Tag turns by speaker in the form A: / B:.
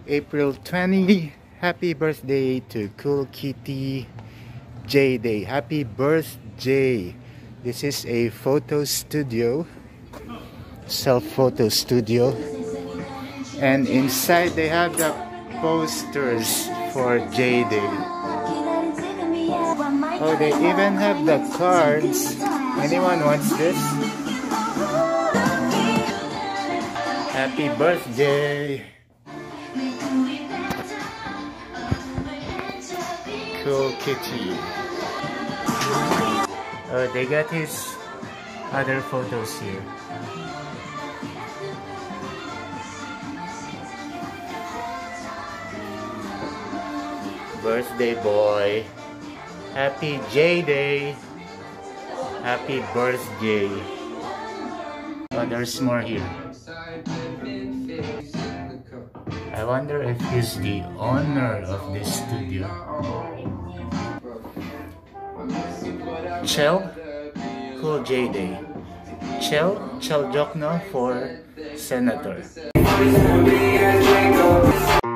A: April 20. Happy birthday to Cool Kitty J Day. Happy birthday. This is a photo studio, self-photo studio, and inside they have the posters for J Day. Oh, they even have the cards. Anyone wants this? Happy birthday, Cool Kitty. Oh, they got his other photos here. Birthday boy. Happy J Day. Happy birthday. Oh, there's more here. I wonder if he's the owner of this studio. Chel, Cool J Day. Chel Jokno for Senator.